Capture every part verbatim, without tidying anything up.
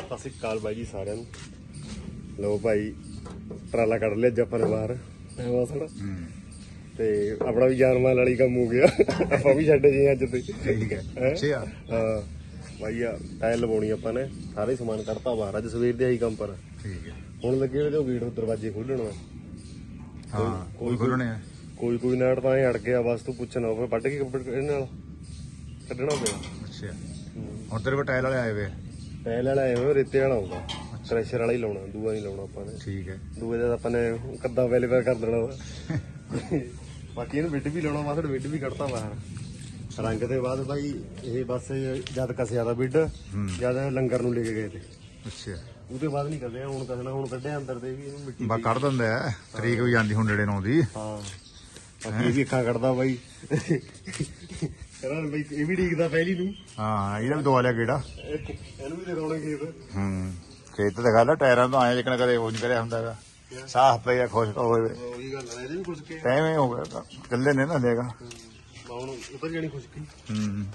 ਸਤਿ ਸ਼੍ਰੀ ਅਕਾਲ ਬਾਈ ਜੀ ਸਾਰਿਆਂ ਨੂੰ। ਲਓ ਭਾਈ ਟਰਾਲਾ ਕੱਢ ਲਿਆ ਅੱਜ ਆਪਾਂ ਨੇ ਬਾਹਰ ਮੌਸਮ ਤੇ ਆਪਣਾ ਵੀ ਜਾਨ ਮਾਲ ਵਾਲੀ ਕੰਮ ਹੋ ਗਿਆ। ਆਪਾਂ ਵੀ ਛੱਡੇ ਜੀ ਅੱਜ ਤੇ ਠੀਕ ਹੈ। ਅੱਛਾ ਹਾਂ ਭਾਈ ਆ ਟਾਇਲ ਲਵਾਉਣੀ ਆਪਾਂ ਨੇ, ਸਾਰੇ ਸਮਾਨ ਕੱਢਤਾ ਬਾਹਰ ਅੱਜ ਸਵੇਰ ਦੇ ਆਈ ਕੰਮ ਪਰ। ਠੀਕ ਹੈ। ਹੁਣ ਲੱਗੇ ਹੋਏ ਤੇ ਗੇਟ ਦਰਵਾਜ਼ੇ ਖੋਲਣ। ਹਾਂ ਕੋਈ ਖੋਲਣੇ ਆ, ਕੋਈ ਕੋਈ ਨਾੜ ਤਾਂ ਐ ਅੜ ਗਿਆ ਬਸ ਤੂੰ ਪੁੱਛਣਾ ਫਿਰ ਵੱਢ ਕੇ ਇਹਦੇ ਨਾਲ ਕੱਢਣਾ ਪਿਆ। ਅੱਛਾ ਹੁਣ ਤੇਰੇ ਕੋਲ ਟਾਇਲ ਵਾਲੇ ਆਏ ਵੇ? ਟਾਇਲ ਵਾਲਾ ਆਏ ਹੋਏ, ਰੇਤੇ ਵਾਲਾ ਆਊਗਾ, ਕ੍ਰੈਸ਼ਰ ਵਾਲਾ ਹੀ ਲਾਉਣਾ, ਦੂਆ ਨਹੀਂ ਲਾਉਣਾ ਆਪਾਂ ਨੇ। ਠੀਕ ਹੈ। ਦੂਏ ਦਾ ਆਪਾਂ ਨੇ ਕੱਦਾ ਵੇਲੇ ਕਰ ਦੇਣਾ ਵਾ। ਬਾਕੀ ਇਹਨੂੰ ਬਿੱਡ ਵੀ ਲਾਉਣਾ, ਮਾਸੜ ਬਿੱਡ ਵੀ ਕੱਢਤਾ ਬਾਹਰ ਰੰਗ ਦੇ ਬਾਅਦ ਭਾਈ। ਇਹ ਬਸ ਜਦ ਕਸਿਆ ਦਾ ਬਿੱਡ ਜਦ ਲੰਗਰ ਨੂੰ ਲੈ ਕੇ ਗਏ ਤੇ। ਅੱਛਾ ਉਹਦੇ ਬਾਅਦ ਨਹੀਂ ਕੱਢਿਆ, ਹੁਣ ਕੱਢਣਾ। ਹੁਣ ਕੱਢਿਆ ਅੰਦਰ ਦੇ ਵੀ ਇਹਨੂੰ ਮਿੱਟੀ ਬਾ ਕੱਢ ਦਿੰਦਾ ਹੈ, ਤਰੀਕ ਵੀ ਜਾਂਦੀ ਹੁਣ ਨੇੜੇ ਨੂੰ ਦੀ। ਹਾਂ ਬਾਕੀ ਇਹ ਵੀ ਅੱਖਾਂ ਕੱਢਦਾ ਬਾਈ। ਕਹਿੰਦਾ ਬਾਈ ਇਹ ਵੀ ਡੀਕਦਾ ਪਹਿਲੀ ਨੂੰ। ਹਾਂ ਇਹਦਾ ਵੀ ਦਵਾ ਲਿਆ ਗੇੜਾ, ਇਹਨੂੰ ਵੀ ਦਿਖਾਉਣਾ ਖੇਤ। ਹੂੰ ਖੇਤ ਦਿਖਾ ਲਾ, ਟਾਇਰਾਂ ਤੋਂ ਆਏ ਜਿਕਣ ਕਦੇ ਉਹ ਨਹੀਂ ਕਰਿਆ ਹੁੰਦਾ ਹੈਗਾ, ਸਾਫ਼ ਪਿਆ ਖੁਸ਼ਕ ਹੋਵੇ। ਉਹੀ ਗੱਲ ਹੈ, ਇਹਦੇ ਵੀ ਖੁਸ਼ਕੇ ਐਵੇਂ ਹੋ ਗਿਆ ਕੱਲੇ ਨੇ ਨਾ ਲੇਗਾ ਹੁਣ ਉਤਰ ਜਾਣੀ ਖੁਸ਼ਕੀ। ਹੂੰ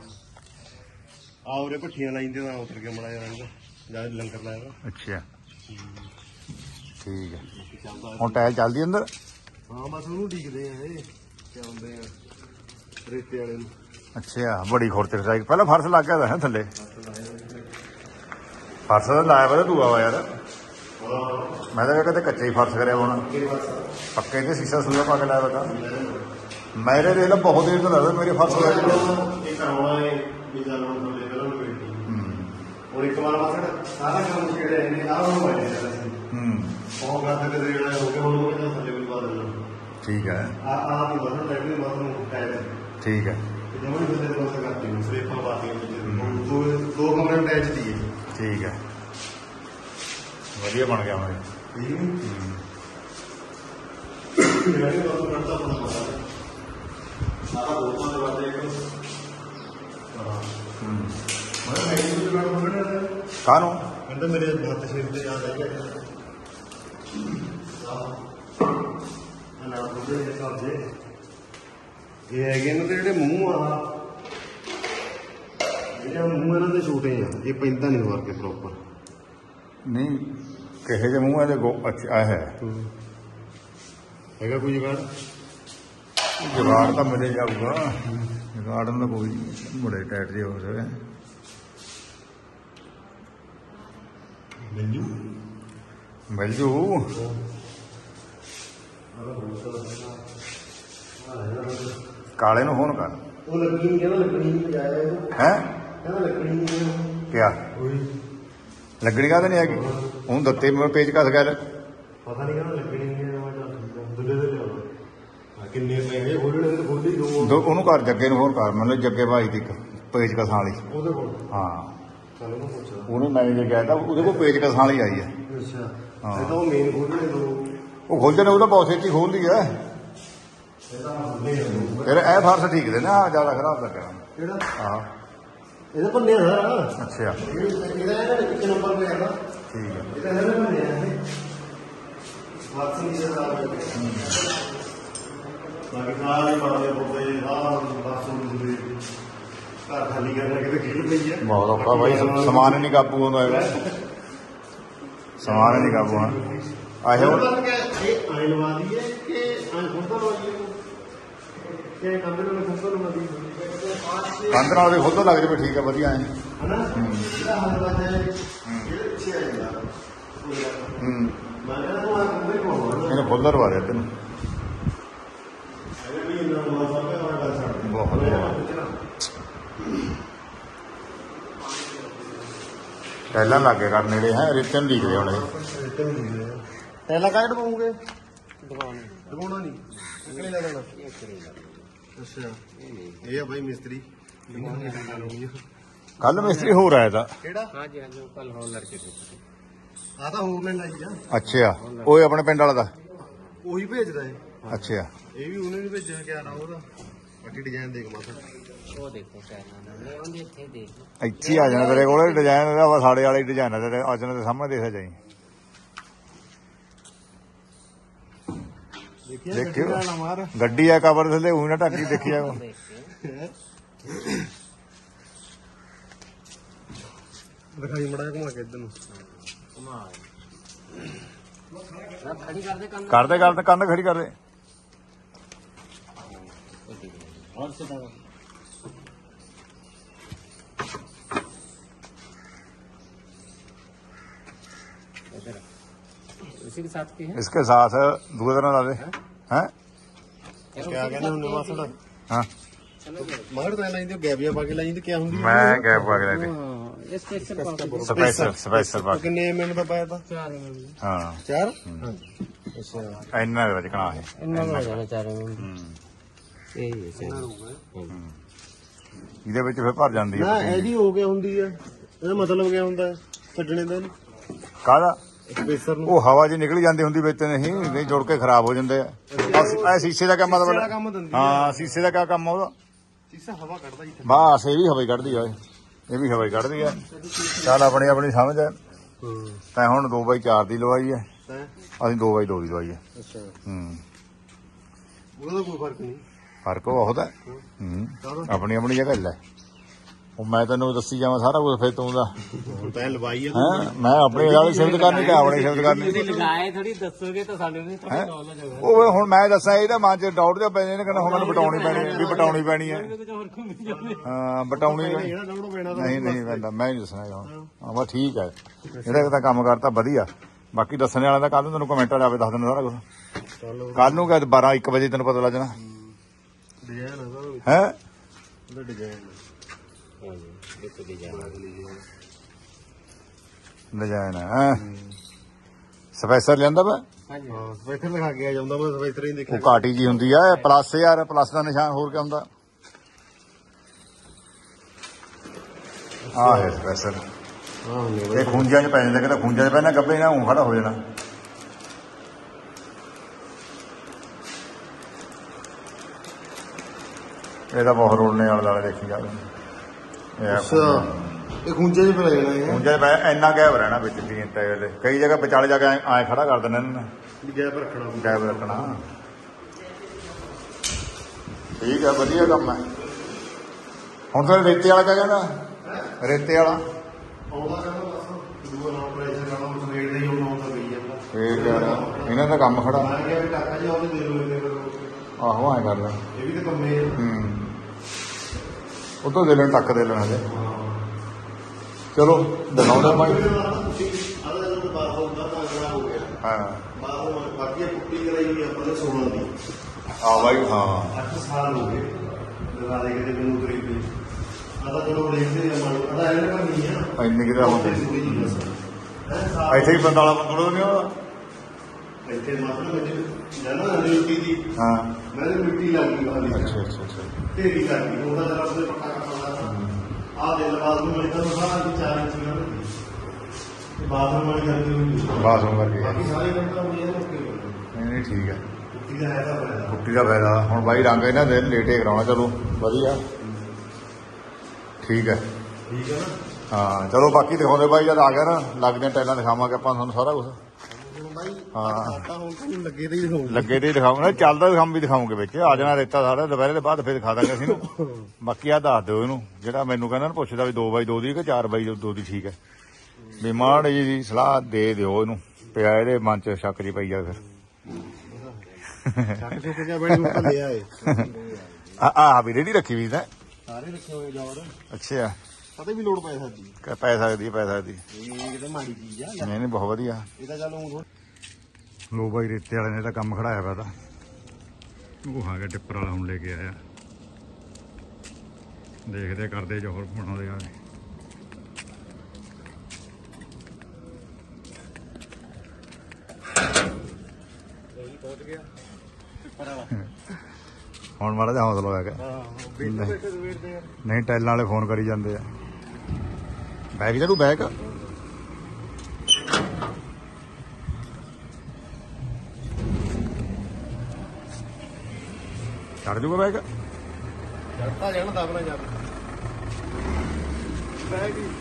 ਆ ਉਰੇ ਭੱਠੀਆਂ ਲਾਈ ਤੇ ਤਾਂ ਉਤਰ ਕੇ ਮੜਾ ਰੰਗ ਜਦ ਲੰਗਰ ਲਾਇਆ। ਅੱਛਾ ਠੀਕ ਹੈ। ਹੁਣ ਟਾਇਲ ਚੱਲਦੀ ਅੰਦਰ? ਹਾਂ ਬਸ ਉਹਨੂੰ ਡੀਕਦੇ ਆ ਇਹ ਚੱਲਦੇ ਆ ਰੇਤੇ ਵਾਲੇ ਨੂੰ। ਅੱਛਾ ਬੜੀ ਖੁਰਚਰ ਸਾਈਕ ਪਹਿਲਾਂ ਫਰਸ਼ ਲੱਗ ਗਿਆ ਤਾਂ ਥੱਲੇ, ਫਰਸ਼ ਤਾਂ ਲਾਇਆ ਵਾ ਦੂਆ ਵਾ ਯਾਰ। ਮੈਂ ਤਾਂ ਕਦੇ ਕੱਚਾ ਹੀ ਫਰਸ਼ ਕਰਿਆ ਹੋਣਾ, ਪੱਕੇ ਤੇ ਸ਼ੀਸ਼ਾ ਸੂਆ ਪਾ ਕੇ ਲਾਇਆ ਵਾ। ਮੇਰੇ ਦੇਖ ਲਾ ਬਹੁਤ ਦੇਰ ਤੋਂ ਲੱਗਦਾ ਮੇਰੇ ਫਰਸ਼ ਲਾਇਆ। ਹੁਣ ਇੱਕ ਵਾਰ ਬਾਅਦ ਸਾਰਾ ਕੰਮ ਛੇੜਿਆ ਇਹਨੇ ਆਹ ਨੂੰ ਮਾਰਿਆ ਸੀ। ਹੂੰ ਉਹ ਗੱਲ ਤੇ ਜਿਹੜਾ ਹੋ ਗਿਆ ਹੁਣ ਉਹ ਥੱਲੇ ਵੀ ਪਾ ਦੇਣਾ। ਠੀਕ ਹੈ। ਆ ਆ ਵੀ ਵਧਣ ਲੱਗ ਗਈ ਮਤਲਬ ਟਾਇਲ। ਠੀਕ ਹੈ। ਜਮਨ ਦੇ ਦੇ ਦੋਸਤ ਕਰਤੀ ਨੂੰ ਸਲੇਪਾਂ ਪਾਤੀਆਂ ਵਿੱਚ ਦੋ ਦੋ ਕਮਰੇ ਅਟੈਚ ਦੀਏ। ਠੀਕ ਹੈ ਵਧੀਆ ਬਣ ਗਿਆ ਮੇਰੇ। ਠੀਕ ਹੈ। ਜਿਹੜੇ ਦੋਸਤ ਕਰਦਾ ਬਣਾ ਸਾਰਾ ਦੋਸਤਾਂ ਦੇ ਵਾਸਤੇ ਇੱਕ ਹਾਂ ਹੂੰ ਕਾਹਨੂੰ ਕਹਿੰਦਾ ਮੇਰੇ ਹੱਥ ਸਿਰ ਤੇ ਯਾਦ ਆ ਗਿਆ। ਇਹ ਹੈਗੇ ਇਹਨਾਂ ਦੇ ਜਿਹੜੇ ਮੂੰਹ ਆ, ਜਿਹੜੇ ਮੂੰਹ ਇਹਨਾਂ ਦੇ ਛੋਟੇ ਆ, ਇਹ ਪੈਂਦਾ ਨਹੀਂ ਮਾਰ ਕੇ ਪ੍ਰੋਪਰ। ਨਹੀਂ ਕਿਹੇ ਜਿਹੇ ਮੂੰਹ ਇਹਦੇ ਗੋ ਅੱਛਾ ਹੈ ਹੈਗਾ ਕੋਈ ਜੁਗਾੜ? ਜੁਗਾੜ ਤਾਂ ਮਿਲੇ ਜਾਊਗਾ, ਜੁਗਾੜ ਦਾ ਕੋਈ ਬੜੇ ਟਾਈਟ ਜਿਹੇ ਹੋ ਸਕਦੇ। ਮਿਲ ਜੂ ਮਿਲ ਜੂ ਕਾਲੇ ਨੂੰ ਫੋਨ ਕਰ। ਉਹ ਲੱਕੜੀ ਨਹੀਂ ਕਹਿੰਦਾ, ਲੱਕੜੀ ਨਹੀਂ ਪਜਾਇਆ ਹੈ। ਕਹਿੰਦਾ ਲੱਕੜੀ ਨਹੀਂ ਕਿਆ ਲੱਗਣੀ ਕਾਹਦੇ ਨਹੀਂ ਹੈਗੀ? ਹੁਣ ਦਿੱਤੇ ਮੈਂ ਪੇਜ ਕਸ ਗੱਲ ਪਤਾ ਨਹੀਂ ਕਹਿੰਦਾ ਲੱਕੜੀ ਨਹੀਂ ਦੂਜੇ ਦੇ ਲਿਆਉਣਾ। ਕਿੰਨੇ ਪੈਸੇ ਖੋਲਣੇ ਤੇ ਖੋਲੀ ਦੋ। ਉਹਨੂੰ ਕਰ ਜੱਗੇ ਨੂੰ ਫੋਨ ਕਰ, ਮਤਲਬ ਜੱਗੇ ਭਾਈ ਦੀ ਪੇਜ ਕਸਾਂ ਵਾਲੀ ਉਹਦੇ ਕੋਲ। ਹਾਂ ਉਹਨੇ ਮੈਂ ਜੇ ਕਹਿ ਤਾ ਉਹਦੇ ਕੋਲ ਪੇਜ ਕਸਾਂ ਵਾਲੀ ਆਈ ਹੈ। ਅੱਛਾ ਹਾਂ ਉਹ ਮੇਨ ਖੋਲਣੇ ਦੋ ਉਹ ਖੋਲਦੇ ਨੇ, ਉਹਦਾ ਬਹੁਤ ਛੇਤੀ ਖੋਲਦੀ ਹੈ। ਫਿਰ ਇਹ ਫਰਸ਼ ਠੀਕ ਦੇ ਨਾ, ਜ਼ਿਆਦਾ ਖਰਾਬ ਲੱਗਿਆ ਕਿਹੜਾ? ਹਾਂ ਇਹਦਾ ਭੰਨਿਆ ਸਾਰਾ। ਅੱਛਾ ਇਹਦਾ ਇੱਕ ਨੰਬਰ ਤੇ ਹੈਗਾ। ਠੀਕ ਹੈ। ਇਹਦਾ ਹੈਗਾ ਭੰਨਿਆ ਇਹ ਫਰਸ਼ ਨਹੀਂ ਸਾਰਾ ਬਾਕੀ ਸਾਰੇ ਮਾਰਦੇ ਪੁੱਤੇ ਆਹ ਬਸ ਨੂੰ ਘਰ ਖਾਲੀ ਕਰਨਾ ਕਿਤੇ ਖੇਡ ਪਈ ਹੈ। ਬਹੁਤ ਔਖਾ ਬਾਈ, ਸਮਾਨ ਨਹੀਂ ਕਾਬੂ ਆਉਂਦਾ ਹੈਗਾ, ਸਮਾਨ ਨਹੀਂ ਕਾਬੂ ਆਉਣਾ। ਆਹੇ ਹੁਣ ਇਹ ਆਇਲ ਵਾਲੀ ਹੈ ਕਿ ਆਇਲ ਖੁੱਦਾ ਵਾਲੀ ਹੈ ਕਿ ਕੰਧ ਨਾਲ ਖੁੱਦਾ ਨੂੰ ਮਦੀ ਕੰਧ ਨਾਲ ਵੀ ਖੁੱਦਾ ਲੱਗ ਜਾਵੇ। ਠੀਕ ਹੈ ਵਧੀਆ ਹੈ ਹਨਾ। ਜਿਹੜਾ ਹੱਥ ਵੱਜਦਾ ਹੈ ਇਹ ਪਿੱਛੇ ਆ ਜਾਂਦਾ। ਹੂੰ ਮੈਂ ਕਹਿੰਦਾ ਤੂੰ ਆ ਕੰਧੇ ਕੋਲ ਇਹਨੂੰ ਖੁੱਦਾ ਰਵਾ ਦੇ ਤੈਨੂੰ। ਇਹ ਵੀ ਇਹਨਾਂ ਨੂੰ ਮਾਫਾ ਕਰ ਵਾਲਾ ਛੱਡ ਬਹੁਤ ਵਧੀਆ। ਟੈਲਾਂ ਲੱਗੇ ਕਰ ਨੇੜੇ ਹੈ, ਰਿਟਨ ਦਿਖਦੇ ਹੁਣ ਇਹ ਰਿਟਨ ਦਿਖਦੇ ਆ। ਟੈਲਾਂ ਕਾਹਦੇ ਪਾਉਂਗੇ? ਦੁਕਾਨ ਦੁਕਾਨਾ ਨਹੀਂ ਕਿਹੜੇ ਲੈ ਲੈਣਾ? ਅੱਛਾ ਇਹ ਆ ਬਾਈ ਮਿਸਤਰੀ। ਕੱਲ ਮਿਸਤਰੀ ਹੋਰ ਆਇਆ ਤਾਂ ਕਿਹੜਾ? ਹਾਂਜੀ ਹਾਂਜੀ ਕੱਲ ਹੋਰ ਲੜਕੇ ਆ ਤਾਂ ਹੋਰ ਨੇ ਲਾਈ ਆ। ਅੱਛਾ ਉਹ ਆਪਣੇ ਪਿੰਡ ਵਾਲਾ ਦਾ ਉਹੀ ਭੇਜਦਾ ਹੈ। ਅੱਛਾ ਇਹ ਵੀ ਉਹਨੇ ਵੀ ਭੇਜਿਆ ਕਿਆ ਨਾ ਉਹਦਾ। ਬਾਕੀ ਡਿਜ਼ਾਈਨ ਦੇਖ ਮਾਸਾ ਉਹ ਦੇਖੋ ਇੱਥੇ ਆ ਜਾਣਾ ਤੇਰੇ ਕੋਲ ਡਿਜ਼ਾਈਨ ਦਾ ਸਾਡੇ ਵਾਲੇ ਡਿਜ਼ਾਈਨ ਆ ਤੇਰੇ ਅੱਜ ਦੇ ਸਾਹਮਣੇ ਦੇਖਿਆ ਜਾਈ। ਦੇਖਿਓ ਗੱਡੀ ਆ ਕਬਰ ਥੱਲੇ ਉਹੀ ਨਾ ਢੱਕੀ ਦੇਖੀ ਜਾਓ। ਦਿਖਾਈ ਮੜਾ ਘੁਮਾ ਕੇ ਇੱਧਰ ਨੂੰ खड़ी कर दे कंध ਕਰਦੇ ਕਰਦੇ ਕੰਨ ਖੜੀ ਕਰਦੇ और से दबा इधर उसी के साथ की है इसके साथ दूसरे तरह ला दे हैं ਕਿਆ ਕਹਿੰਦੇ ਹੁੰਦੇ ਮਾਸੜ हाँ ਮਾਸੜ ਤਾਂ ਲਾਈਂਦੇ ਗੈਬੀਆਂ ਪਾ ਕੇ ਲਾਈਂਦੇ ਕਿਆ ਹੁੰਦੀ मैं गैप पा के ला दे ये स्पेशल पाउडर स्पेशल स्पेशल पा के ਕਿੰਨੇ ਐਮਐਲ ਦਾ ਪਾਇਆ ਤਾਂ चार एम हाँ ਚਾਰ ਅੱਛਾ ਇੰਨਾ ਦੇ ਵਜਣਾ ਹੈ इनमें हो जाना चार एम यही है सही ਇਹਦੇ ਵਿੱਚ ਫਿਰ ਭਰ ਜਾਂਦੀ ਨਾ ਹੈ ਇਹਦੀ ਹੋ ਗਿਆ ਹੁੰਦੀ ਆ ਇਹਦਾ ਮਤਲਬ ਕਿਆ ਹੁੰਦਾ ਛੱਡਣੇ ਦਾ ਕਾਹਦਾ ਸਪੇਸਰ ਨੂੰ ਉਹ ਹਵਾ ਜੀ ਨਿਕਲ ਜਾਂਦੀ ਹੁੰਦੀ ਵਿੱਚ ਨਹੀਂ ਨਹੀਂ ਜੁੜ ਕੇ ਖਰਾਬ ਹੋ ਜਾਂਦੇ ਆ ਇਹ ਸ਼ੀਸ਼ੇ ਦਾ ਕੰਮ ਕਿਹੜਾ ਮਤਲਬ ਕੰਮ ਦਿੰਦੀ ਹਾਂ ਸ਼ੀਸ਼ੇ ਦਾ ਕਿਆ ਕੰਮ ਆ ਉਹਦਾ ਸੀਸਾ ਹਵਾ ਕੱਢਦਾ ਜੀ ਬਸ ਇਹ ਵੀ ਹਵਾ ਹੀ ਕੱਢਦੀ ਆ ਇਹ ਇਹ ਵੀ ਹਵਾ ਹੀ ਕੱਢਦੀ ਆ ਚੱਲ ਆਪਣੀ ਆਪਣੀ ਸਮਝ ਹੈ ਹੂੰ ਤੈਂ ਹੁਣ ਦੋ ਬਾਈ ਚਾਰ ਦੀ ਲਵਾਈ ਹੈ ਤਾਂ ਅਸੀਂ ਦੋ ਬਾਈ ਦੋ ਦੀ ਲਵਾਈ ਹੈ ਅੱਛਾ ਹੂੰ ਉਹਦਾ ਕੋਈ ਫਰਕ ਨਹੀਂ ਫਰਕ ਬਹੁਤ ਹੈ ਹੂੰ ਆਪਣੀ ਆਪਣੀ ਜਗ੍ਹਾ ਲੈ ਉਹ ਮੈਂ ਤੈਨੂੰ ਦੱਸੀ ਜਾਵਾਂ ਸਾਰਾ ਕੁਝ ਫਿਰ ਤੂੰ ਦਾ ਹੁਣ ਤਾਂ ਇਹ ਲਵਾਈ ਆ ਹੈਂ ਮੈਂ ਆਪਣੀ ਗੱਲ ਸ਼ਬਦ ਕਰਨੀ ਤੇ ਆਪਣੀ ਸ਼ਬਦ ਕਰਨੀ लगाए थोड़ी दसोगे तो साढ़े नहीं थोड़ी नॉलेज होगा ਉਹ ਹੁਣ ਮੈਂ ਦੱਸਾਂ ਇਹਦਾ ਮਨ ਚ ਡਾਊਟ ਜਿਹਾ ਪੈ ਜਾਂਦਾ ਕਹਿੰਦਾ ਹੁਣ ਮੈਨੂੰ ਬਟਾਉਣੀ ਪੈਣੀ ਹੈ ਵੀ ਬਟਾਉਣੀ ਪੈਣੀ ਹੈ कुछ और को मिल जाए ਹਾਂ ਬਟਾਉਣੀ ਪੈਣੀ ਜਿਹੜਾ ਦੌੜੋ ਪੈਣਾ ਤਾਂ ਨਹੀਂ ਨਹੀਂ ਪੈਂਦਾ ਮੈਂ ਨਹੀਂ ਦੱਸਣਾ ਹੁਣ ਹਾਂ ਬਸ ਠੀਕ ਹੈ ਇਹਦਾ ਤਾਂ ਕੰਮ ਕਰਤਾ ਵਧੀਆ ਬਾਕੀ ਦੱਸਣ ਵਾਲਾ ਤਾਂ ਕੱਲ ਨੂੰ ਤੈਨੂੰ ਕਮੈਂਟ ਵਾਲੇ ਆਪੇ ਦੱਸ ਦੇਣਾ ਸਾਰਾ ਕੁਝ ਚਲੋ ਕੱਲ ਨੂੰ ਕਿ ਬਾਰਾਂ ਇੱਕ ਵਜੇ ਤੈਨੂੰ ਪਤਾ ਲੱਗ ਜਾਣਾ ਡਿਜ਼ਾਈਨ ਆ ਉਹਦਾ ਹੈ ਉਹਦਾ ਡਿਜ਼ਾਈਨ ਡਿਜ਼ਾਈਨ ਹੈ ਸਪੈਸਰ ਲਿਆਂਦਾ ਵਾ हाँ जी ਹਾਂ ਸਪੈਸ਼ਲ ਲਿਖਾ ਕੇ ਆ ਜਾਂਦਾ ਮੈਂ ਸਪੈਸ਼ਲ ਹੀ ਦੇਖਿਆ ਉਹ ਕਾਟੀ ਜੀ ਹੁੰਦੀ ਆ ਪਲੱਸ ਯਾਰ ਪਲੱਸ ਦਾ ਨਿਸ਼ਾਨ ਹੋਰ ਕਿਆ ਹੁੰਦਾ ਆਹ ਹੈ ਸਪੈਸਰ ਹਾਂ ਹੁੰਦੇ ਇਹ ਖੂੰਜਾਂ 'ਚ ਪੈ ਜਾਂਦਾ ਕਿਤੇ ਖੂੰਜਾਂ 'ਚ ਪੈਣਾ ਗੱਬੇ ਨਾ ਉਹ ਖੜਾ ਹੋ ਜਾਣਾ ਇਹਦਾ ਬਹੁਤ ਰੋਲਣੇ ਵਾਲਾ ਵਾਲਾ ਦੇਖੀ ਜਾਵੇ ਇਹ ਅੱਛਾ ਇਹ ਖੁੰਝੇ ਚ ਪੈ ਜਾਣਾ ਇਹ ਖੂੰਜਾਂ 'ਚ ਪੈ ਇੰਨਾ ਗੈਪ ਰਹਿਣਾ ਵਿੱਚ ਦੀ ਇੰਟਾ ਵੇਲੇ ਕਈ ਜਗ੍ਹਾ ਵਿਚਾਲੇ ਜਾ ਕੇ ਐਂ ਖੜਾ ਕਰ ਦਿੰਦੇ ਇਹਨਾਂ ਨੇ ਵੀ ਗੈਪ ਰੱਖਣਾ ਗੈਪ ਰੱਖਣਾ ਠੀਕ ਹੈ ਵਧੀਆ ਕੰਮ ਹੈ ਹੁਣ ਤਾਂ ਰੇਤੇ ਵਾਲਾ ਕਿਆ ਕਹਿੰਦਾ ਰੇਤੇ ਵਾਲਾ ਆਉਂਦਾ ਕਹਿੰਦਾ ਬਸ ਦੂਆ ਨਾਮ ਪ੍ਰੈਸ਼ਰ ਵਾਲਾ ਉਹ ਰੇਟ ਦੇ ਹੀ ਆਉਂਦਾ ਗਈ ਜਾਂਦਾ ਫੇਰ ਯਾਰ ਇਹਨਾਂ ਦਾ ਕੰਮ ਖੜਾ ਮੈਂ ਕਿਹਾ ਵੀ ਕਾਕਾ ਜੀ ਉਹਦੇ ਦੇ ਲੋ ਇਹਨੇ ਫਿਰ ਆਹੋ ਐਂ ਕਰ ਲੈ ਇਹ ਵੀ ਤਾਂ ਕੰਮੇ ਆ ਹੂੰ ਉਦੋਂ ਦੇ ਲੈਣ ਤੱਕ ਦੇ ਲੈਣ ਹਜੇ ਚਲੋ ਦਿਖਾਉਂਦਾ ਮੈਂ ਅਗਲੇ ਦਿਨ ਬਾਹਰ ਹੁੰਦਾ ਤਾਂ ਅਗਲਾ ਹੋ ਗਿਆ ਹਾਂ ਬਾਹਰ ਬਾਕੀ ਪੁੱਟੀ ਕਰਾਈ ਹੋਈ ਆਪਾਂ ਨੇ ਸੋਲਾਂ ਦੀ ਆ ਬਾਈ ਹਾਂ ਅੱਠ ਸਾਲ ਹੋ ਗਏ ਲਗਾ ਦੇ ਕਿਤੇ ਮੈਨੂੰ ਗਰੀਬੀ ਆਦਾ ਚਲੋ ਦੇਖਦੇ ਆ ਮਨ ਆਦਾ ਇਹਨਾਂ ਕਰਨੀ ਆ ਇੰਨੀ ਕਿਤੇ ਹੁੰਦੀ ਥੋੜੀ ਜਿਹੀ ਬਸ ਹੈਂ, ਸਾਲ ਇੱਥੇ ਹੀ ਬੰਦਾਲਾ ਬੰਦੜੋ ਨਹੀਂ ਉਹਦਾ ਇੱਥੇ ਮਤਲਬ ਮੈਨੂੰ ਜਾਨਾ ਮਿੱਟੀ ਦੀ ਹਾਂ ਮੈਂ ਤਾਂ ਮਿੱਟੀ ਲੱਗ ਗਈ ਬਾਹਰ ਅੱਛਾ ਅੱਛਾ ਅੱਛਾ ਢੇਰੀ ਕਰ ਗਈ ਉਹਦਾ ਜਰਾ ਉਹਦੇ ਪੱਕਾ ਕਰਨਾ ਆ ਦੇ ਲਵਾਜ਼ ਨੂੰ ਮਿਲਦਾ ਤਾਂ ਸਾਰਾ ਦੀ ਚਾਰ ਇੰਚ ਨਾ ਤੇ ਬਾਥਰੂਮ ਵਾਲੀ ਕਰਕੇ ਹੋਈ ਬਾਥਰੂਮ ਕਰਕੇ ਬਾਕੀ ਸਾਰੇ ਕੰਟਾ ਹੋਈ ਜਾਂਦੇ ਓਕੇ ਨਹੀਂ ਨਹੀਂ ਠੀਕ ਹੈ ਮਿੱਟੀ ਦਾ ਹੈ ਤਾਂ ਫਾਇਦਾ ਕੁੱਟੀ ਦਾ ਫਾਇਦਾ ਹੁਣ ਬਾਈ ਰੰਗ ਇਹਨਾਂ ਦੇ ਲੇਟੇ ਕਰਾਉਣਾ ਚਲੋ ਵਧੀਆ ਠੀਕ ਹੈ ਠੀਕ ਹੈ ਨਾ ਹਾਂ ਚਲੋ ਬਾਕੀ ਦਿਖਾਉਂਦੇ ਬਾਈ ਜਦ ਆ ਗਿਆ ਨਾ ਲੱਗਦੇ ਟੈਲਾਂ ਦਿਖਾਵਾਂਗੇ ਆਪਾਂ ਤੁਹਾਨੂੰ ਸਾਰਾ ਕੁਝ ਹੁਣ ਬਾਈ ਹਾਂ ਆਟਾ ਹੁਣ ਤੁਹਾਨੂੰ ਲੱਗੇ ਤੇ ਹੀ ਦਿਖਾਉਂਗਾ ਲੱਗੇ ਤੇ ਦਿਖਾਉਂਗੇ ਚੱਲਦਾ ਕੰਮ ਵੀ ਦਿਖਾਉਂਗੇ ਵਿੱਚ ਆ ਜਾਣਾ ਰੇਤਾ ਸਾਰਾ ਦੁਪਹਿਰੇ ਦੇ ਬਾਅਦ ਫਿਰ ਦਿਖਾ ਦਾਂਗੇ ਅਸੀਂ ਨੂੰ ਬਾਕੀ ਆ ਦੱਸ ਦਿਓ ਇਹਨੂੰ ਜਿਹੜਾ ਮੈਨੂੰ ਕਹਿੰਦਾ ਨਾ ਪੁੱਛਦਾ ਵੀ ਦੋ ਬਾਈ ਦੋ ਦੀ ਕਿ ਚਾਰ ਬਾਈ ਦੋ ਦੀ ਠੀਕ ਹੈ ਵੀ ਮਾੜੀ ਜੀ ਦੀ ਸਲਾਹ ਦੇ ਦਿਓ ਇਹਨੂੰ ਪਿਆ ਇਹਦੇ ਮਨ ਚ ਸ਼ੱਕ ਜੀ ਪਈ ਜਾ ਫਿਰ ਛੱਕ ਛੁੱਕ ਗਿਆ ਬੜੀ ਉੱਪਰ ਲਿਆ ਏ ਆ ਆ ਵੀ ਰੇੜੀ ਰੱਖੀ ਵੀ ਤਾਂ ਸਾਰੇ ਰੱਖੇ ਹੋਏ ਜੌੜ ਅੱਛਾ ਪਤਾ ਵੀ ਲੋੜ ਪੈ ਸਕਦੀ ਕਿ ਪੈ ਸਕਦੀ ਹੈ, ਪੈ ਸਕਦੀ ਇਹ ਕਿਤੇ ਮਾੜੀ ਚੀਜ਼ ਆ ਨਹੀਂ ਨਹੀਂ ਬਹੁਤ ਵਧੀਆ ਇਹਦਾ ਚੱਲ ਊਂ ਲੋ ਬਾਈ ਰੇਤੇ ਵਾਲੇ ਨੇ ਤਾਂ ਕੰਮ ਖੜਾਇਆ ਪਿਆ ਤਾਂ ਉਹ ਆ ਗਿਆ ਟਿੱਪਰ ਵਾਲਾ ਹੁਣ ਲੈ ਕੇ ਆਇਆ ਦੇਖਦੇ ਕਰਦੇ ਜੋ ਹੋਰ ਬਣਾਉਂਦੇ ਆ ਪਹੁੰਚ ਗਿਆ ਹੁਣ ਮਾੜਾ ਜਿਹਾ ਹੌਸਲਾ ਹੋਇਆ ਗਿਆ ਹਾਂ ਬੈਠੇ ਬੈਠੇ ਵੇਟਦੇ ਯਾਰ ਨਹੀਂ ਟੈਲਾਂ ਵਾਲੇ ਫੋਨ ਕਰੀ ਜਾਂਦੇ ਆ ਬੈਗ ਜਰੂ ਬੈਗ ਚੜ ਜੂਗਾ ਬੈਗ ਚੜਤਾ ਜਾਣਾ ਦਬਣਾ ਜਾ ਬੈਗ ਹੀ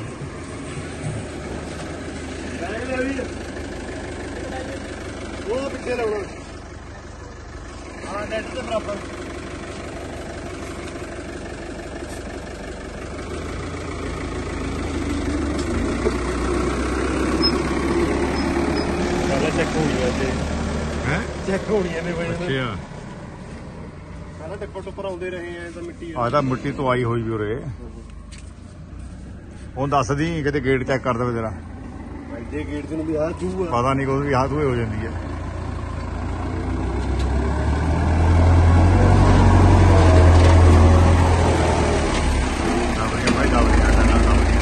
ਬੈਗ ਲੈ ਵੀ ਉਹ ਪਿੱਛੇ ਲਾਉਣਾ ਹਾਂ ਨੈਟ ਦੇ ਬਰਾਬਰ ਹੋਣੀਆਂ ਨੇ ਬਣੇ ਅੱਛਾ ਪਹਿਲਾਂ ਟੱਪਰ ਟੁੱਪਰ ਆਉਂਦੇ ਰਹੇ ਆ ਤਾਂ ਮਿੱਟੀ ਆ ਤਾਂ ਮਿੱਟੀ ਤੋਂ ਆਈ ਹੋਈ ਵੀ ਉਰੇ ਹੁਣ ਦੱਸਦੀ ਕਿਤੇ ਗੇਟ ਚੈੱਕ ਕਰ ਦੇਵੇ ਤੇਰਾ ਐਡੇ ਗੇਟ ਦੇ ਨੂੰ ਵੀ ਆਹ ਚੂ ਆ ਪਤਾ ਨਹੀਂ ਕੋਈ ਵੀ ਆਹ ਤੂਏ ਹੋ ਜਾਂਦੀ ਹੈ ਭਾਈ ਡਾਵਰੀਆਂ ਡੰਡਾ ਡਾਵਰੀਆਂ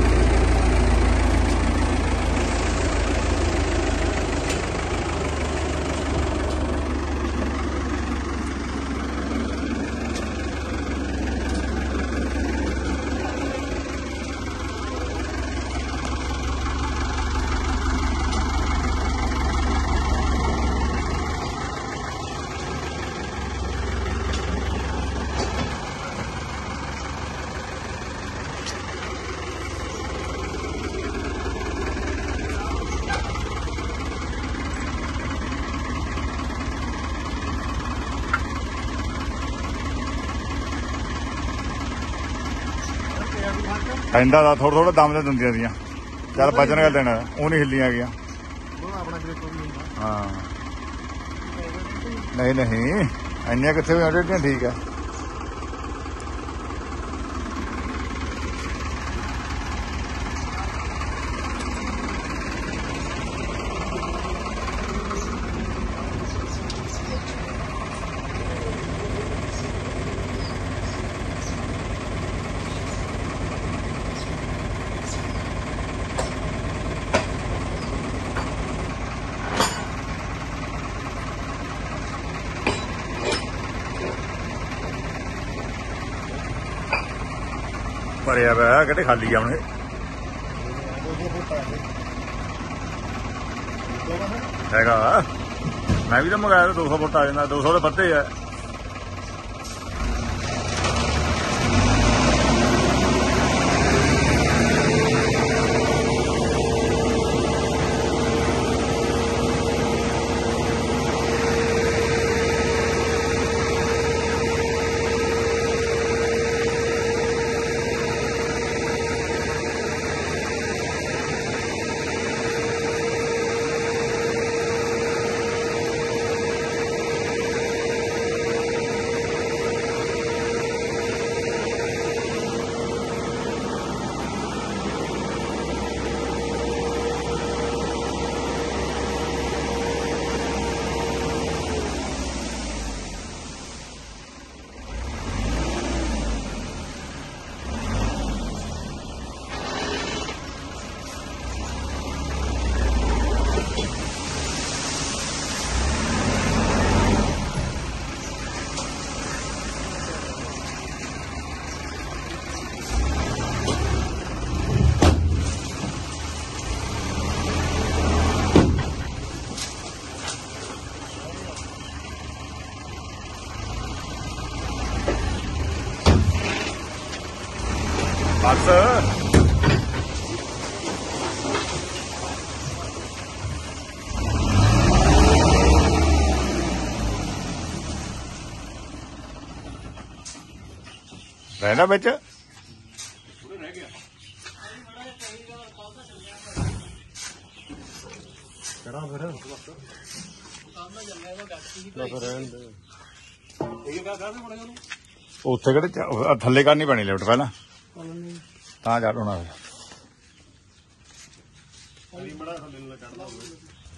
ਪੈਂਦਾ ਦਾ ਥੋੜਾ ਥੋੜਾ ਦਮ ਤੇ ਦਿੰਦੀਆਂ ਦੀਆਂ ਚੱਲ ਬਚਣ ਗੱਲ ਦੇਣਾ ਉਹ ਨਹੀਂ ਹਿੱਲੀਆਂ ਗਈਆਂ ਆਪਣਾ ਗ੍ਰੇਟੋ ਵੀ ਹੁੰਦਾ ਹਾਂ ਨਹੀਂ ਨਹੀਂ ਇੰਨੀਆਂ ਕਿੱਥੇ ਵੀ ਆਡੇਟੀਆਂ ਠੀਕ ਆ ਭਰਿਆ ਪਿਆ ਕਿਤੇ ਖਾਲੀ ਆਉਣੇ ਹੈਗਾ ਮੈਂ ਵੀ ਤਾਂ ਮੰਗਾਇਆ ਦੋ ਸੌ ਫੁੱਟ ਆ ਜਾਂਦਾ ਦੋ ਸੌ ਦੇ ਵੱਧੇ ਆ ਬਸ ਰਹਿਣਾ ਵਿੱਚ ਕਰਾਂ ਫਿਰ ਰਹਿਣ ਦੇ ਇਹ ਕਾ ਕਾਹਦੇ ਬਣੇ ਉਹਨੂੰ ਉੱਥੇ ਕਿਹੜੇ ਚ- ਥੱਲੇ ਕਰਨੀ ਪੈਣੀ ਲਿਫਟ ਪਹਿਲਾਂ ਤਾਂ ਜਾ ਹੋਣਾ ਅਲੀ ਮੜਾ ਥੱਲੇ ਨੂੰ ਚੜਦਾ ਹੋਵੇ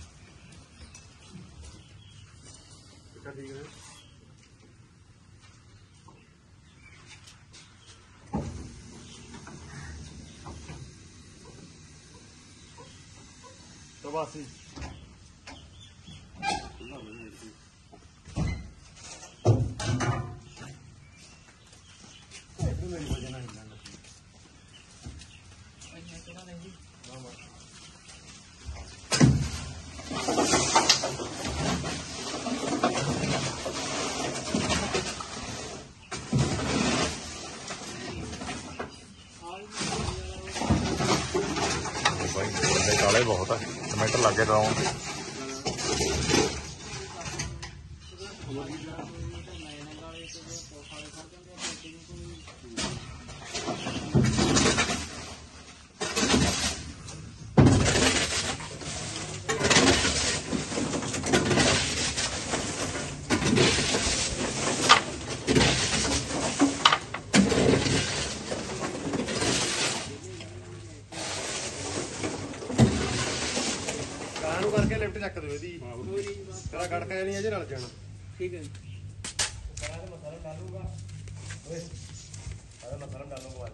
ਠੀਕ ਹੈ तो बस ਕਾਲੇ ਬਹੁਤ ਆ ਟਮਾਟਰ ਲੱਗੇ ਤਾਂ ਲਿਫਟ ਚੱਕ ਦਿਓ ਇਹਦੀ ਤੇਰਾ ਖੜਕਾ ਨਹੀਂ ਅਜੇ ਨਾਲ ਜਾਣਾ ठीक है ਕਰਾਂ ਮਸਾਲਾ ਡਾਲੂਗਾ ਓਏ ਆਹ ਮਸਾਲਾ ਡਾਲੂਗਾ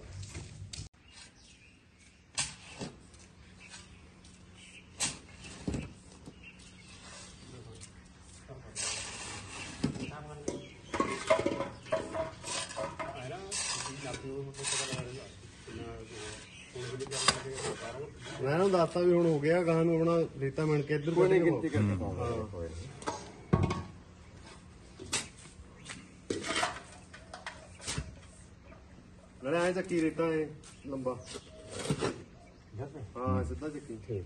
ਮੈਂ ਨਾ ਦੱਸਤਾ ਵੀ ਹੁਣ ਹੋ ਗਿਆ ਗਾਂ ਨੂੰ ਆਪਣਾ ਰੇਤਾ ਮਿਣ ਕੇ ਇੱਧਰ ਕੋਈ ਨਹੀਂ ਗਿਣਤੀ ਕਰਕੇ ਪਾਉਂਦਾ ਨਾਲੇ ਐ ਚੱਕੀ ਰੇਤਾ ਏ ਲੰਬਾ ਹਾਂ ਸਿੱਧਾ ਚੱਕੀ ਠੀਕ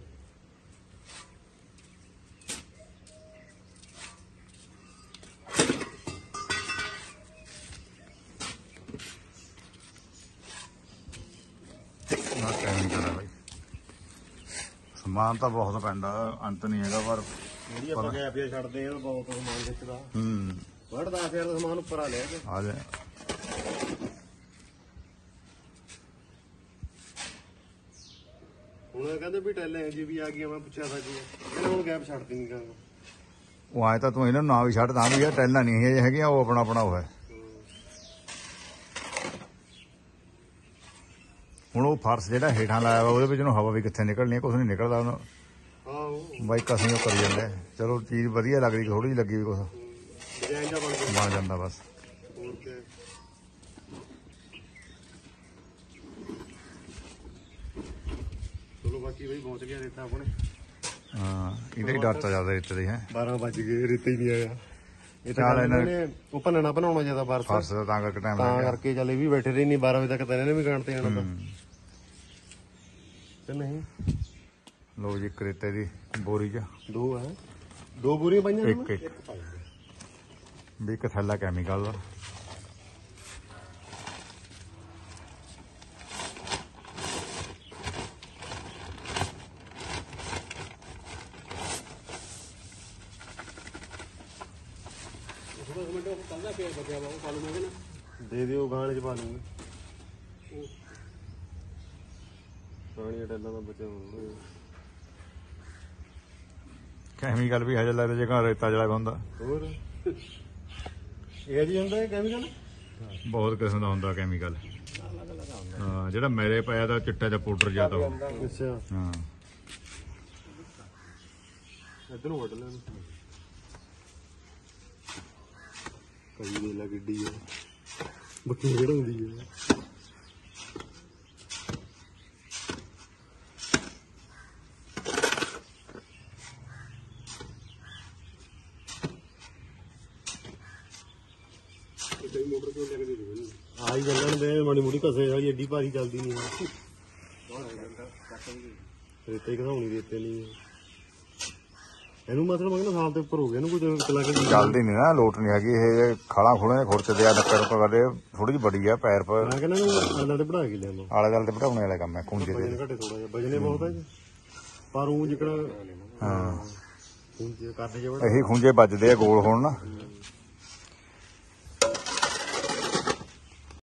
ਨਾ ਕਹਿਣ ਕਰਾ ਬਾਈ ਸਮਾਨ ਤਾਂ ਬਹੁਤ ਪੈਂਦਾ ਅੰਤ ਨਹੀਂ ਹੈਗਾ ਪਰ ਜਿਹੜੀ ਆਪਾਂ ਗੈਪ ਜਿਹਾ ਛੱਡਦੇ ਆ ਬਹੁਤ ਸਮਾਨ ਖਿੱਚਦਾ ਹੂੰ ਵੜ ਦਸ ਹਜ਼ਾਰ ਦਾ ਸਮਾਨ ਉੱਪਰ ਆ ਲਿਆ ਤੇ ਆ ਜਾ ਹੁਣ ਕਹਿੰਦੇ ਵੀ ਟੈਲੇ ਜੀ ਵੀ ਆ ਗਈਆਂ ਮੈਂ ਪੁੱਛਿਆ ਤਾਂ ਜੀ ਕਹਿੰਦਾ ਹੁਣ ਗੈਪ ਛੱਡਦੀ ਨਹੀਂ ਕਰਾਂਗਾ ਉਹ ਆਏ ਤਾਂ ਤੂੰ ਇਹਨਾਂ ਨੂੰ ਨਾ ਵੀ ਛੱਡ ਤਾਂ ਵੀ ਯਾਰ ਟੈਲਾਂ ਨਹੀਂ ਇਹ ਹੈਗੀਆਂ ਉਹ ਆਪਣਾ ਆਪਣਾ ਉਹ ਹੈ ਹੁਣ ਉਹ ਫਰਸ਼ ਜਿਹੜਾ ਹੇਠਾਂ ਲਾਇਆ ਵਾ ਉਹਦੇ ਵਿੱਚ ਨੂੰ ਹਵਾ ਵੀ ਕਿੱਥੇ ਨਿਕਲਣੀ ਕੁਛ ਨਹੀਂ ਨਿਕਲਦਾ ਉਹਨੂੰ ਆਹੋ ਬਾਈ ਕਸੀਂ ਉਹ ਕਰੀ ਜਾਂਦੇ ਚਲੋ ਚੀਜ਼ ਵਧੀਆ ਲੱਗਦੀ ਥੋੜੀ ਜਿਹੀ ਲੱਗੀ ਵੀ ਕੁਛ ਡਿਜ਼ਾਈਨ ਦਾ ਬਣ ਗਿਆ ਬਣ ਜਾਂਦਾ ਬਸ ਹੋਰ ਕੀ ਚਲੋ ਬਾਕੀ ਬਈ ਪਹੁੰਚ ਗਿਆ ਰੇਤਾ ਆਪਣੇ ਹਾਂ ਇਹਦਾ ਹੀ ਡਰ ਤਾਂ ਜ਼ਿਆਦਾ ਇੱਥੇ ਦੀ ਹੈ ਬਾਰਾਂ ਵੱਜ ਗਏ ਰੇਤਾ ਹੀ ਨਹੀਂ ਆਇਆ ਇਹ ਚੱਲ ਤਾਂ ਇਹਨਾਂ ਨੇ ਉਹ ਭੰਨਣਾ ਬਣਾਉਣਾ ਜਿਆਦਾ ਫਰਸ਼ ਫਰਸ਼ ਦਾ ਤਾਂ ਕਰਕੇ ਟਾਈਮ ਤਾਂ ਲੱਗ ਗਿਆ ਕਰਕੇ ਚੱਲ ਇਹ ਵੀ ਬੈਠੇ ਰਹੀ ਨਹੀਂ ਬਾਰਾਂ ਵਜੇ ਤੱਕ ਤਾਂ ਇਹਨੇ ਵੀ ਗਾਣ ਤੇ ਜਾਣਾ ਤਾਂ ਤੇ ਨਹੀਂ ਲੋ ਜੀ ਕਰੇਤੇ ਦੀ ਬੋਰੀ ਚ ਦੋ ਹੈ ਦੋ ਬੋਰੀਆਂ ਪਾਈਆਂ ਇੱਕ ਇੱਕ ਵੀ ਇੱਕ ਥੈਲਾ ਕੈਮੀਕਲ ਦਾ ਦੇ ਦਿਓ ਗਾਣੇ ਚ ਪਾ ਲੂੰਗੇ ਗਾਣੀਆਂ ਟੈਲਾਂ ਦਾ ਬਚਿਆ ਹੋਣਾ ਕੈਮੀਕਲ ਵੀ ਹਜੇ ਲੱਗਦਾ ਜੇ ਘਰ ਰੇਤਾ ਜਿਹੜਾ ਹੁੰਦਾ ਹੋਰ ਇਹ ਜੀ ਹੁੰਦਾ ਕੈਮੀਕਲ ਬਹੁਤ ਕਿਸਮ ਦਾ ਹੁੰਦਾ ਕੈਮੀਕਲ ਹਾਂ ਜਿਹੜਾ ਮੇਰੇ ਪਿਆ ਦਾ ਚਿੱਟਾ ਜਿਹਾ ਪਾਊਡਰ ਜਿਆਦਾ ਉਹ ਅੱਛਾ ਹਾਂ ਇੱਧਰੋਂ ਵੱਢ ਲੈਣ ਕਈ ਦੇ ਲਾ ਗੱਡੀ ਹੈ ਬੱਕੀ ਘੜਾਉਂਦੀ ਹੈ ਆਈ ਚੱਲਣ ਦੇ ਮਾੜੀ ਮੋਟੀ ਘਸੇ ਵਾਲੀ ਏਡੀ ਭਾਰੀ ਚੱਲਦੀ ਨਹੀਂ ਹੈ ਰੇਤੇ ਹੀ ਘਸਾਉਣੀ ਰੇਤੇ ਨਹੀਂ ਇਹਨੂੰ ਮਤਲਬ ਮੈਂ ਕਹਿੰਦਾ ਸਾਲ ਦੇ ਉੱਪਰ ਹੋ ਗਿਆ ਇਹਨੂੰ ਕੋਈ ਚਲਾ ਕੇ ਚੱਲਦੀ ਨਹੀਂ ਨਾ ਲੋਟ ਨਹੀਂ ਹੈਗੀ ਇਹ ਖਾਲਾਂ ਖੁਣੇ ਖੁਰਚਦੇ ਆ ਨੱਕਰ ਪਕੜੇ ਥੋੜੀ ਜਿਹੀ ਬੜੀ ਆ ਪੈਰ ਪਰ ਮੈਂ ਕਹਿੰਦਾ ਇਹਨੂੰ ਆਲੇ ਤੇ ਬਣਾ ਕੇ ਲਿਆਵਾਂ ਆਲੇ ਦਾਲੇ ਤੇ ਬਿਠਾਉਣੇ ਵਾਲਾ ਕੰਮ ਹੈ ਖੁੰਝੇ ਵਜਨ ਦੇ ਘਟੇ ਥੋੜਾ ਜਿਹਾ ਵਜਨੇ ਬਹੁਤ ਹੈ ਜੀ ਪਰ ਉਹ ਜਿਹੜਾ ਹਾਂ ਖੁੰਝੇ ਕਰਦੇ ਜੇ ਇਹੀ ਖੁੰਝੇ ਵੱਜਦੇ ਆ ਗੋਲ ਹੋਣ ਨਾ